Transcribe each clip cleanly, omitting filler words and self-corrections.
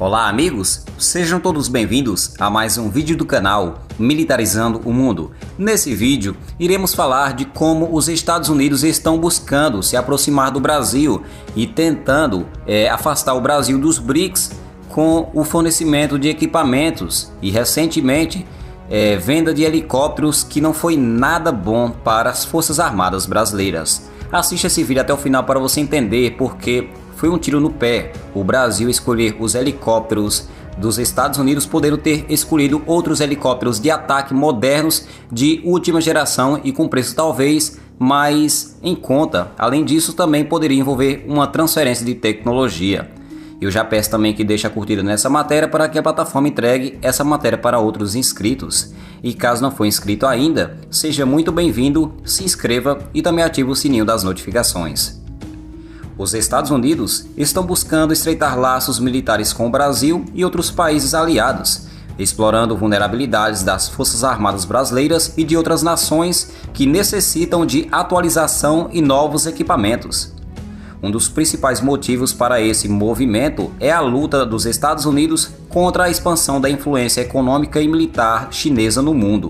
Olá amigos, sejam todos bem-vindos a mais um vídeo do canal Militarizando o Mundo. Nesse vídeo iremos falar de como os Estados Unidos estão buscando se aproximar do Brasil e tentando afastar o Brasil dos BRICS com o fornecimento de equipamentos e recentemente venda de helicópteros que não foi nada bom para as Forças Armadas brasileiras. Assista esse vídeo até o final para você entender porque foi um tiro no pé o Brasil escolher os helicópteros dos Estados Unidos, podendo ter escolhido outros helicópteros de ataque modernos de última geração e com preço talvez mais em conta. Além disso, também poderia envolver uma transferência de tecnologia. Eu já peço também que deixe a curtida nessa matéria para que a plataforma entregue essa matéria para outros inscritos. E caso não for inscrito ainda, seja muito bem-vindo, se inscreva e também ative o sininho das notificações. Os Estados Unidos estão buscando estreitar laços militares com o Brasil e outros países aliados, explorando vulnerabilidades das Forças Armadas brasileiras e de outras nações que necessitam de atualização e novos equipamentos. Um dos principais motivos para esse movimento é a luta dos Estados Unidos contra a expansão da influência econômica e militar chinesa no mundo.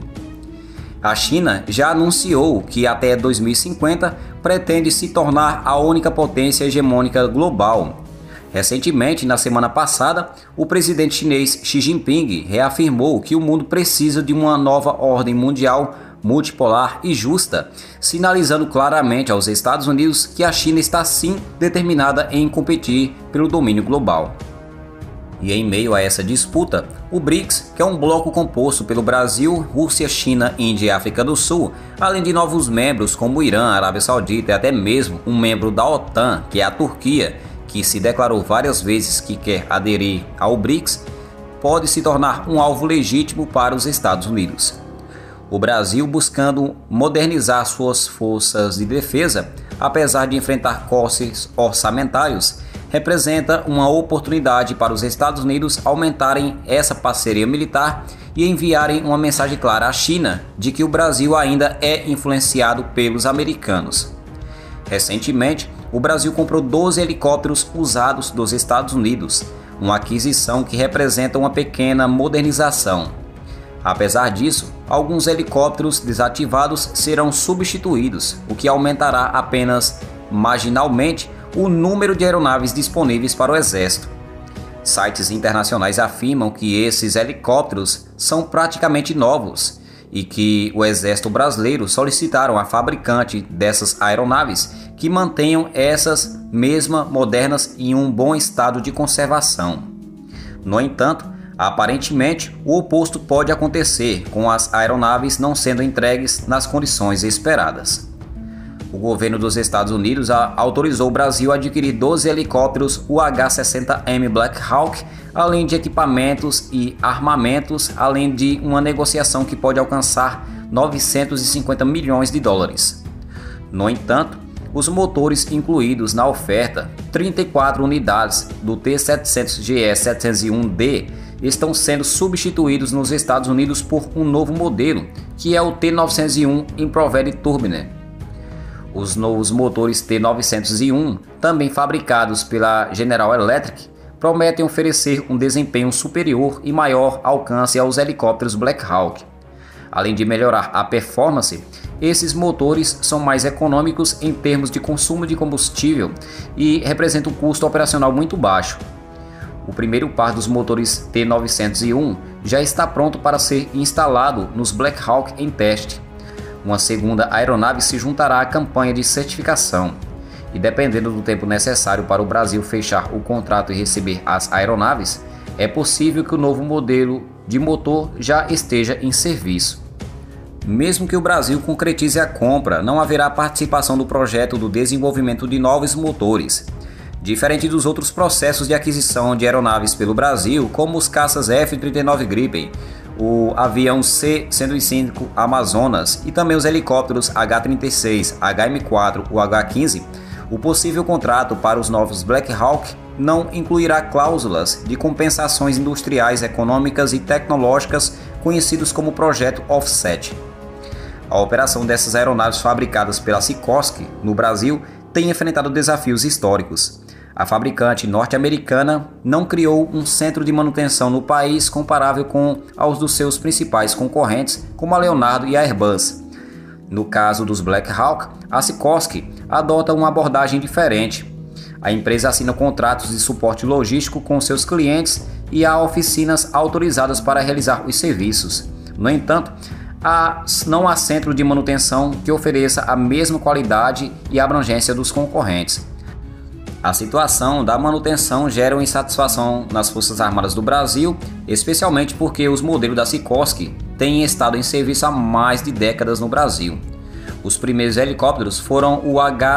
A China já anunciou que até 2050 pretende se tornar a única potência hegemônica global. Recentemente, na semana passada, o presidente chinês Xi Jinping reafirmou que o mundo precisa de uma nova ordem mundial multipolar e justa, sinalizando claramente aos Estados Unidos que a China está sim determinada em competir pelo domínio global. E em meio a essa disputa, o BRICS, que é um bloco composto pelo Brasil, Rússia, China, Índia e África do Sul, além de novos membros como o Irã, Arábia Saudita e até mesmo um membro da OTAN, que é a Turquia, que se declarou várias vezes que quer aderir ao BRICS, pode se tornar um alvo legítimo para os Estados Unidos. O Brasil, buscando modernizar suas forças de defesa, apesar de enfrentar cortes orçamentários, representa uma oportunidade para os Estados Unidos aumentarem essa parceria militar e enviarem uma mensagem clara à China de que o Brasil ainda é influenciado pelos americanos. Recentemente, o Brasil comprou 12 helicópteros usados dos Estados Unidos, uma aquisição que representa uma pequena modernização. Apesar disso, alguns helicópteros desativados serão substituídos, o que aumentará apenas marginalmente o número de aeronaves disponíveis para o Exército. Sites internacionais afirmam que esses helicópteros são praticamente novos e que o Exército brasileiro solicitaram à fabricante dessas aeronaves que mantenham essas mesmas modernas em um bom estado de conservação. No entanto, aparentemente, o oposto pode acontecer, com as aeronaves não sendo entregues nas condições esperadas. O governo dos Estados Unidos autorizou o Brasil a adquirir 12 helicópteros UH-60M Black Hawk, além de equipamentos e armamentos, além de uma negociação que pode alcançar 950 milhões de dólares. No entanto, os motores incluídos na oferta, 34 unidades do T-700GE-701D, estão sendo substituídos nos Estados Unidos por um novo modelo, que é o T-901 Improved Turbine. Os novos motores T-901, também fabricados pela General Electric, prometem oferecer um desempenho superior e maior alcance aos helicópteros Black Hawk. Além de melhorar a performance, esses motores são mais econômicos em termos de consumo de combustível e representam um custo operacional muito baixo. O primeiro par dos motores T-901 já está pronto para ser instalado nos Black Hawk em teste. Uma segunda aeronave se juntará à campanha de certificação e, dependendo do tempo necessário para o Brasil fechar o contrato e receber as aeronaves, é possível que o novo modelo de motor já esteja em serviço. Mesmo que o Brasil concretize a compra, não haverá participação do projeto do desenvolvimento de novos motores. Diferente dos outros processos de aquisição de aeronaves pelo Brasil, como os caças F-39 Gripen, o avião C-105 Amazonas e também os helicópteros H-36, HM-4 ou H-15, o possível contrato para os novos Black Hawk não incluirá cláusulas de compensações industriais, econômicas e tecnológicas conhecidos como Projeto Offset. A operação dessas aeronaves fabricadas pela Sikorsky no Brasil tem enfrentado desafios históricos. A fabricante norte-americana não criou um centro de manutenção no país comparável com aos dos seus principais concorrentes, como a Leonardo e a Airbus. No caso dos Black Hawk, a Sikorsky adota uma abordagem diferente. A empresa assina contratos de suporte logístico com seus clientes e há oficinas autorizadas para realizar os serviços. No entanto, não há centro de manutenção que ofereça a mesma qualidade e abrangência dos concorrentes. A situação da manutenção gera uma insatisfação nas Forças Armadas do Brasil, especialmente porque os modelos da Sikorsky têm estado em serviço há mais de décadas no Brasil. Os primeiros helicópteros foram o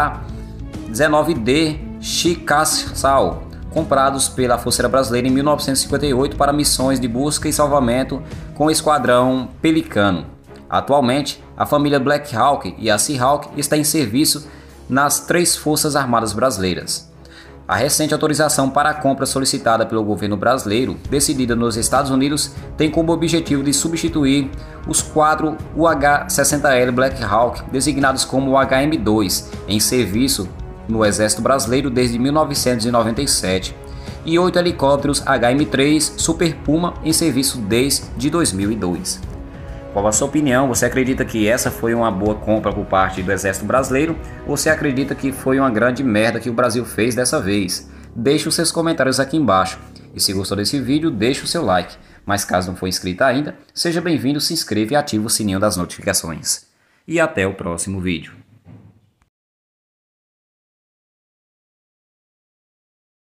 H-19D Chickasaw, comprados pela Força Aérea Brasileira em 1958 para missões de busca e salvamento com o Esquadrão Pelicano. Atualmente, a família Black Hawk e a Seahawk está em serviço nas 3 Forças Armadas brasileiras. A recente autorização para a compra solicitada pelo governo brasileiro, decidida nos Estados Unidos, tem como objetivo de substituir os 4 UH-60L Black Hawk, designados como HM-2, em serviço no Exército Brasileiro desde 1997, e 8 helicópteros HM-3 Super Puma em serviço desde 2002. Qual a sua opinião? Você acredita que essa foi uma boa compra por parte do Exército Brasileiro? Ou você acredita que foi uma grande merda que o Brasil fez dessa vez? Deixe os seus comentários aqui embaixo. E se gostou desse vídeo, deixe o seu like. Mas caso não for inscrito ainda, seja bem-vindo, se inscreva e ative o sininho das notificações. E até o próximo vídeo.